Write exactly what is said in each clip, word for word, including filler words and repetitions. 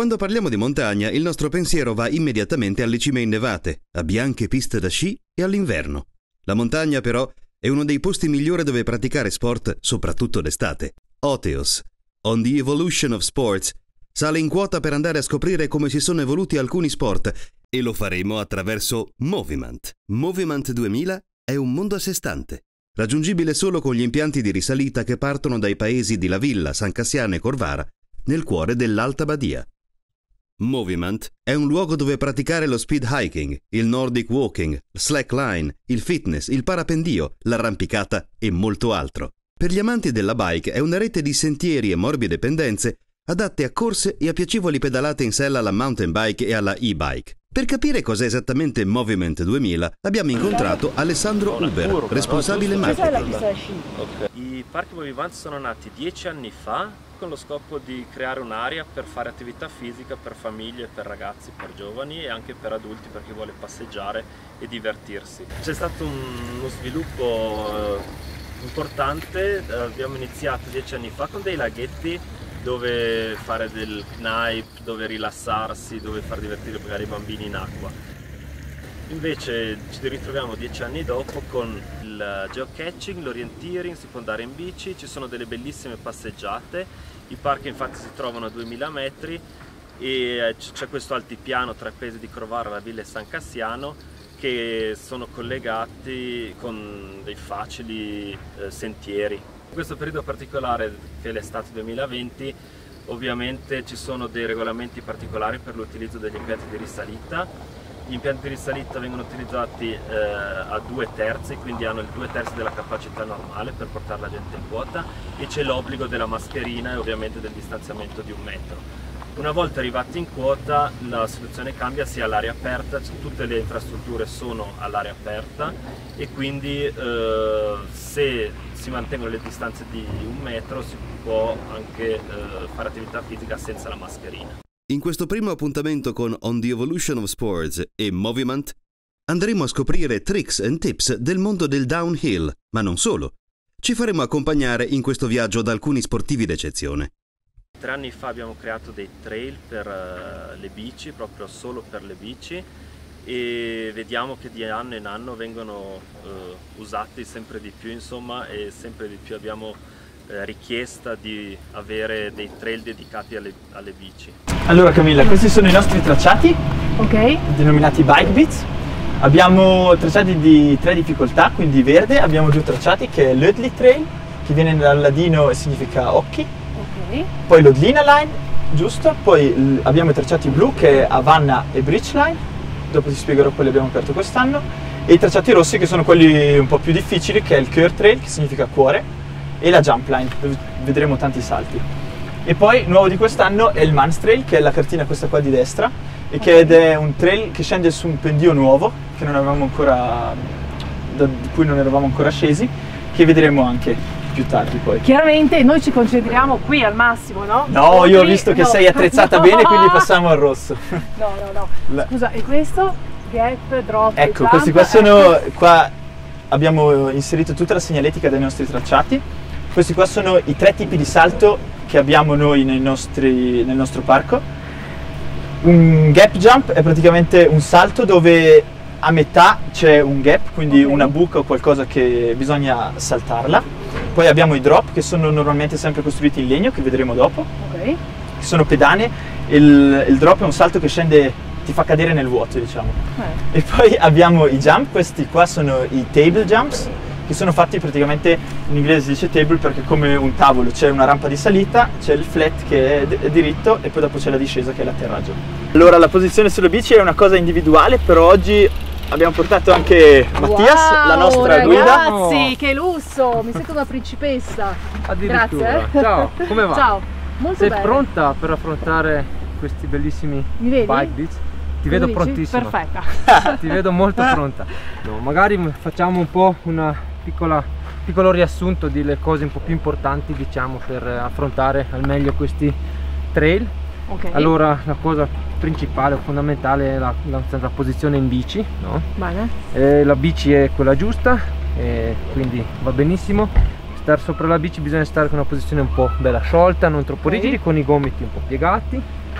Quando parliamo di montagna, il nostro pensiero va immediatamente alle cime innevate, a bianche piste da sci e all'inverno. La montagna, però, è uno dei posti migliori dove praticare sport, soprattutto d'estate. Oteos, On the Evolution of Sports, sale in quota per andare a scoprire come si sono evoluti alcuni sport, e lo faremo attraverso Movimant. Movimant duemila è un mondo a sé stante, raggiungibile solo con gli impianti di risalita che partono dai paesi di La Villa, San Cassiano e Corvara, nel cuore dell'Alta Badia. Movimant è un luogo dove praticare lo speed hiking, il nordic walking, slackline, il fitness, il parapendio, l'arrampicata e molto altro. Per gli amanti della bike è una rete di sentieri e morbide pendenze adatte a corse e a piacevoli pedalate in sella alla mountain bike e alla e-bike. Per capire cos'è esattamente Movimant duemila abbiamo incontrato Alessandro Uber, responsabile marketing. I parchi Movimant sono nati dieci anni fa con lo scopo di creare un'area per fare attività fisica per famiglie, per ragazzi, per giovani e anche per adulti, per chi vuole passeggiare e divertirsi. C'è stato uno sviluppo importante, abbiamo iniziato dieci anni fa con dei laghetti dove fare del knipe, dove rilassarsi, dove far divertire magari i bambini in acqua. Invece ci ritroviamo dieci anni dopo con il geocaching, l'orienteering, si può andare in bici, ci sono delle bellissime passeggiate, i parchi infatti si trovano a duemila metri e c'è questo altipiano tra i paesi di Corvara, La Villa e San Cassiano che sono collegati con dei facili eh, sentieri. In questo periodo particolare, che è l'estate duemilaventi, ovviamente ci sono dei regolamenti particolari per l'utilizzo degli impianti di risalita. Gli impianti di risalita vengono utilizzati eh, a due terzi, quindi hanno il due terzi della capacità normale per portare la gente in quota e c'è l'obbligo della mascherina e ovviamente del distanziamento di un metro. Una volta arrivati in quota la situazione cambia sia all'aria aperta, tutte le infrastrutture sono all'aria aperta e quindi eh, se si mantengono le distanze di un metro si può anche eh, fare attività fisica senza la mascherina. In questo primo appuntamento con On the Evolution of Sports e Movimant andremo a scoprire tricks and tips del mondo del downhill, ma non solo. Ci faremo accompagnare in questo viaggio da alcuni sportivi d'eccezione. Tre anni fa abbiamo creato dei trail per uh, le bici, proprio solo per le bici, e vediamo che di anno in anno vengono uh, usati sempre di più, insomma, e sempre di più abbiamo uh, richiesta di avere dei trail dedicati alle, alle bici. Allora Camilla, questi sono i nostri tracciati, okay, denominati Bike Beats. Abbiamo tracciati di tre difficoltà, quindi verde abbiamo due tracciati che è l'Ödli Trail, che viene dal ladino e significa occhi. Poi l'Odlina Line, giusto? Poi abbiamo i tracciati blu che è Avanna e Bridge Line, dopo ti spiegherò quelli abbiamo aperto quest'anno, e i tracciati rossi che sono quelli un po' più difficili, che è il Cœur Trail, che significa cuore, e la Jump Line, dove vedremo tanti salti. E poi nuovo di quest'anno è il Mans Trail, che è la cartina questa qua di destra, e che ed è un trail che scende su un pendio nuovo, che non avevamo ancora, da cui non eravamo ancora scesi, che vedremo anche più tardi poi. Chiaramente noi ci concentriamo qui al massimo, no? No, Oltre... io ho visto che no. sei attrezzata no. bene, quindi passiamo al rosso. No, no, no. La... Scusa, e questo? Gap, drop, Ecco, jump, questi qua sono... Qua abbiamo inserito tutta la segnaletica dei nostri tracciati. Questi qua sono i tre tipi di salto che abbiamo noi nei nostri, nel nostro parco. Un gap jump è praticamente un salto dove a metà c'è un gap, quindi okay. una buca o qualcosa che bisogna saltarla. Poi abbiamo i drop che sono normalmente sempre costruiti in legno, che vedremo dopo, okay. che sono pedane. Il, il drop è un salto che scende, ti fa cadere nel vuoto, diciamo. Eh. E poi abbiamo i jump, questi qua sono i table jumps, che sono fatti praticamente, in inglese si dice table perché è come un tavolo, c'è una rampa di salita, c'è il flat che è, è diritto e poi dopo c'è la discesa che è l'atterraggio. Allora la posizione sulle bici è una cosa individuale, però oggi abbiamo portato anche Mattias, wow, la nostra ragazzi, guida. Ragazzi, che lusso! Mi sento una principessa. Addirittura. Grazie. Ciao, come va? Ciao, molto Sei bene. pronta per affrontare questi bellissimi Mi vedi? bike beats? Ti Come vedo dici? prontissima. Perfetta. Ti vedo molto pronta. No, magari facciamo un po' una piccola piccolo riassunto delle cose un po' più importanti, diciamo, per affrontare al meglio questi trail. Okay. Allora la cosa principale o fondamentale è la, la, la posizione in bici, no? Bene. E la bici è quella giusta, e quindi va benissimo. Stare sopra la bici bisogna stare con una posizione un po' bella sciolta, non troppo okay. rigidi, con i gomiti un po' piegati.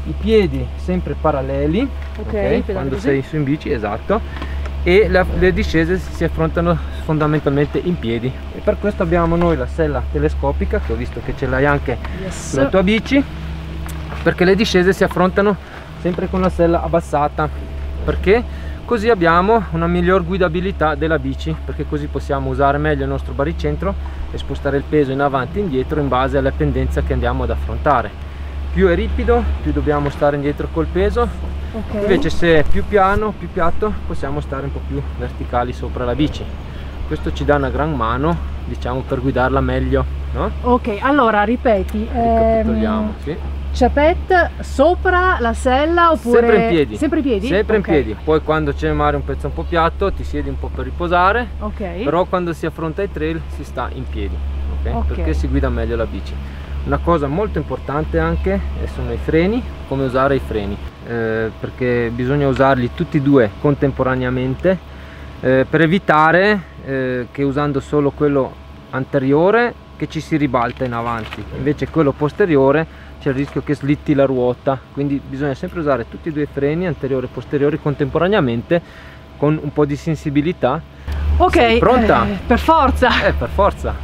i piedi sempre paralleli, okay, okay? Quando così. sei su in bici, esatto, e la, le discese si affrontano fondamentalmente in piedi, e per questo abbiamo noi la sella telescopica, che ho visto che ce l'hai anche yes. sulla tua bici, perché le discese si affrontano sempre con la sella abbassata, perché così abbiamo una miglior guidabilità della bici, perché così possiamo usare meglio il nostro baricentro e spostare il peso in avanti e indietro in base alla pendenza che andiamo ad affrontare. Più è ripido, più dobbiamo stare indietro col peso, okay. Invece se è più piano, più piatto, possiamo stare un po' più verticali sopra la bici. Questo ci dà una gran mano, diciamo, per guidarla meglio, no? Ok, allora ripeti. Ricapitoliamo, ehm... sì. Chapette sopra la sella oppure sempre in piedi? Sempre in piedi? Sempre okay. in piedi. Poi quando c'è magari un pezzo un po' piatto ti siedi un po' per riposare, okay. Però quando si affronta i trail si sta in piedi, okay? Okay. Perché si guida meglio la bici. Una cosa molto importante anche sono i freni, come usare i freni, eh, perché bisogna usarli tutti e due contemporaneamente, eh, per evitare eh, che usando solo quello anteriore che ci si ribalta in avanti, invece quello posteriore c'è il rischio che slitti la ruota, quindi bisogna sempre usare tutti e due i freni, anteriori e posteriori, contemporaneamente, con un po' di sensibilità. Ok, sei pronta? Eh, per forza! Eh, per forza!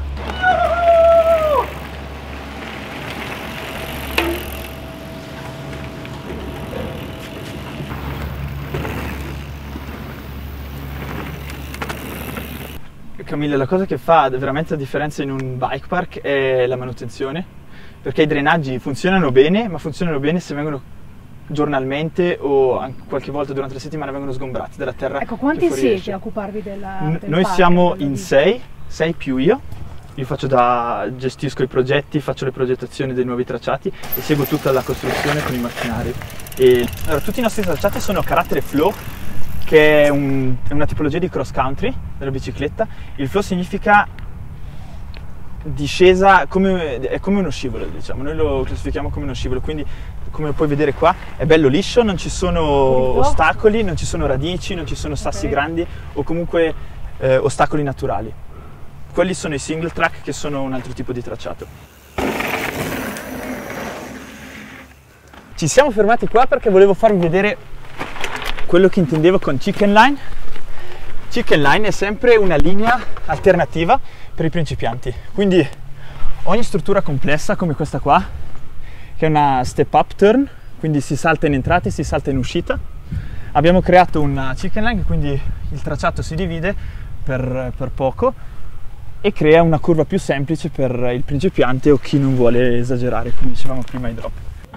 Camilla, la cosa che fa veramente la differenza in un bike park è la manutenzione, perché i drenaggi funzionano bene, ma funzionano bene se vengono giornalmente o anche qualche volta durante la settimana vengono sgombrati dalla terra. Ecco, quanti siete a occuparvi della, del Noi park, siamo in sei, sei più io. Io faccio da, gestisco i progetti, faccio le progettazioni dei nuovi tracciati e seguo tutta la costruzione con i macchinari. E, allora, tutti i nostri tracciati sono a carattere flow, che è, un, è una tipologia di cross country della bicicletta. Il flow significa discesa, come, è come uno scivolo, diciamo, noi lo classifichiamo come uno scivolo, quindi come puoi vedere qua è bello liscio, non ci sono ostacoli, non ci sono radici, non ci sono sassi okay. grandi o comunque eh, ostacoli naturali. Quelli sono i single track, che sono un altro tipo di tracciato. Ci siamo fermati qua perché volevo farvi vedere quello che intendevo con chicken line. Chicken line è sempre una linea alternativa per i principianti, quindi ogni struttura complessa come questa qua, che è una step up turn, quindi si salta in entrata e si salta in uscita, abbiamo creato una chicken line, quindi il tracciato si divide per, per poco e crea una curva più semplice per il principiante o chi non vuole esagerare, come dicevamo prima ai drop.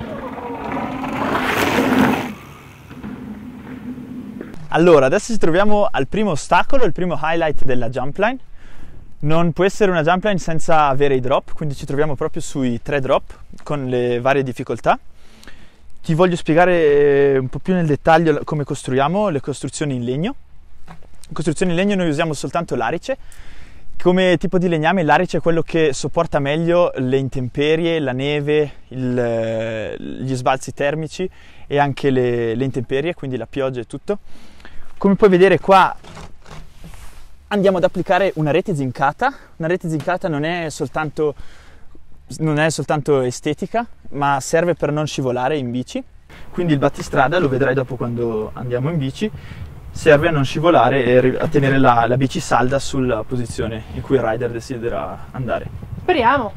Allora, adesso ci troviamo al primo ostacolo, il primo highlight della jump line. Non può essere una jump line senza avere i drop, quindi ci troviamo proprio sui tre drop con le varie difficoltà. Ti voglio spiegare un po' più nel dettaglio come costruiamo le costruzioni in legno. In costruzioni in legno noi usiamo soltanto l'arice. Come tipo di legname l'arice è quello che sopporta meglio le intemperie, la neve, il, gli sbalzi termici e anche le, le intemperie, quindi la pioggia e tutto. Come puoi vedere qua andiamo ad applicare una rete zincata. Una rete zincata non è soltanto, non è soltanto estetica, ma serve per non scivolare in bici. Quindi il battistrada, lo vedrai dopo quando andiamo in bici, serve a non scivolare e a tenere la, la bici salda sulla posizione in cui il rider desidera andare. Speriamo!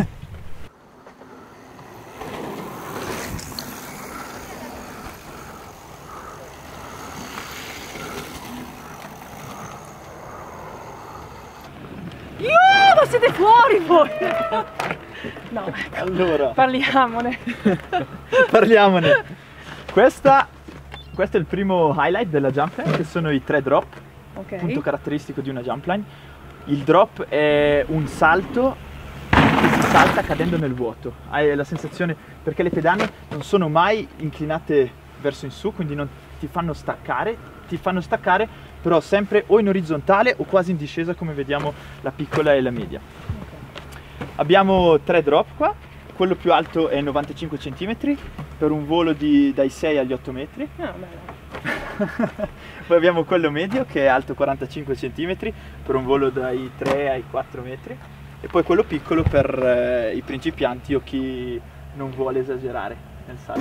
Ma siete fuori voi! No, ecco. Allora, parliamone. Parliamone. Questa, questo è il primo highlight della jump line, che sono i tre drop, okay. Punto caratteristico di una jump line. Il drop è un salto che si salta cadendo nel vuoto. Hai la sensazione, perché le pedane non sono mai inclinate verso in su, quindi non ti fanno staccare, ti fanno staccare però sempre o in orizzontale o quasi in discesa, come vediamo la piccola e la media. Okay. Abbiamo tre drop qua, quello più alto è novantacinque centimetri per un volo di, dai sei agli otto metri. No, Poi abbiamo quello medio che è alto quarantacinque centimetri per un volo dai tre ai quattro metri e poi quello piccolo per eh, i principianti o chi non vuole esagerare. nel sale.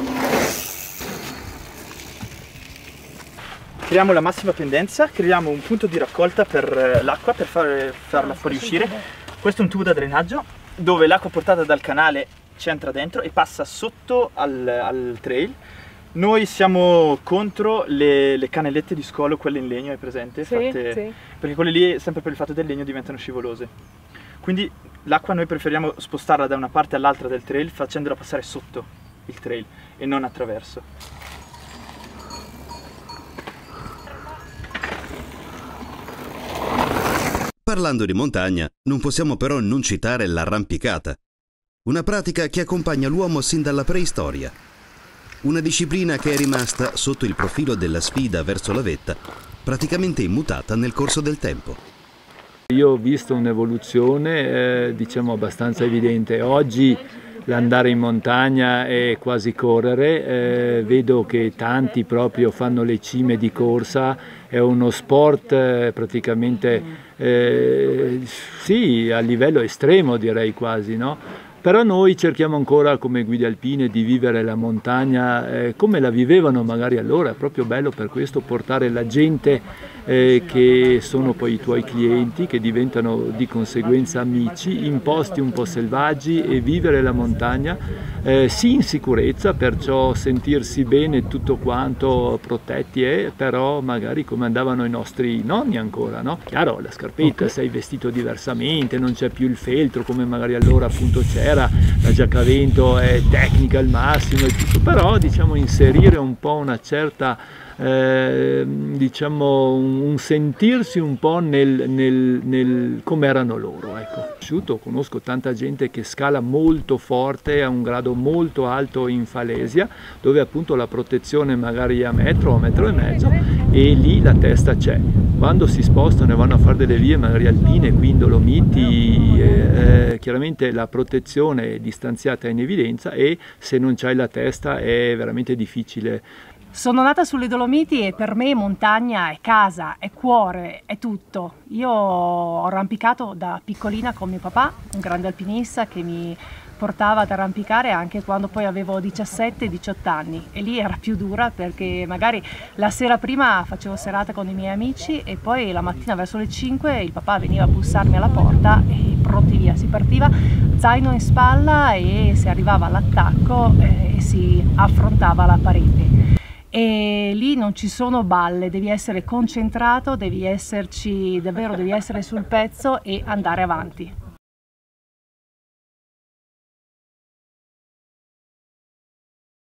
Creiamo la massima pendenza, creiamo un punto di raccolta per l'acqua per far, farla fuoriuscire. Questo è un tubo da drenaggio dove l'acqua portata dal canale ci entra dentro e passa sotto al, al trail. Noi siamo contro le, le canalette di scolo, quelle in legno, hai presente? Sì, Fatte, sì. Perché quelle lì, sempre per il fatto del legno, diventano scivolose. Quindi l'acqua noi preferiamo spostarla da una parte all'altra del trail facendola passare sotto il trail e non attraverso. Parlando di montagna, non possiamo però non citare l'arrampicata, una pratica che accompagna l'uomo sin dalla preistoria. Una disciplina che è rimasta, sotto il profilo della sfida verso la vetta, praticamente immutata nel corso del tempo. Io ho visto un'evoluzione eh, diciamo abbastanza evidente. Oggi l'andare in montagna è quasi correre, eh, vedo che tanti proprio fanno le cime di corsa, è uno sport eh, praticamente eh, sì, a livello estremo direi quasi, no? Però noi cerchiamo ancora come guide alpine di vivere la montagna eh, come la vivevano magari allora, è proprio bello per questo portare la gente eh, che sono poi i tuoi clienti, che diventano di conseguenza amici, in posti un po' selvaggi e vivere la montagna eh, sì in sicurezza, perciò sentirsi bene tutto quanto protetti è, però magari come andavano i nostri nonni ancora, no? Chiaro, la scarpetta, okay. Sei vestito diversamente, non c'è più il feltro come magari allora appunto c'era. La giacca a vento è tecnica al massimo e tutto, però diciamo inserire un po' una certa eh, diciamo un, un sentirsi un po' nel, nel, nel come erano loro, ecco. Conosco tanta gente che scala molto forte a un grado molto alto in falesia, dove appunto la protezione magari è a metro o metro e mezzo e lì la testa c'è. Quando si spostano e vanno a fare delle vie magari alpine, qui in Dolomiti, eh, chiaramente la protezione è distanziata in evidenza e se non c'hai la testa è veramente difficile. Sono nata sulle Dolomiti e per me montagna è casa, è cuore, è tutto. Io ho arrampicato da piccolina con mio papà, un grande alpinista che mi portava ad arrampicare anche quando poi avevo diciassette diciotto anni e lì era più dura perché magari la sera prima facevo serata con i miei amici e poi la mattina verso le cinque il papà veniva a bussarmi alla porta e pronti via, si partiva zaino in spalla e si arrivava all'attacco e si affrontava la parete. E lì non ci sono balle, devi essere concentrato, devi esserci davvero, devi essere sul pezzo e andare avanti.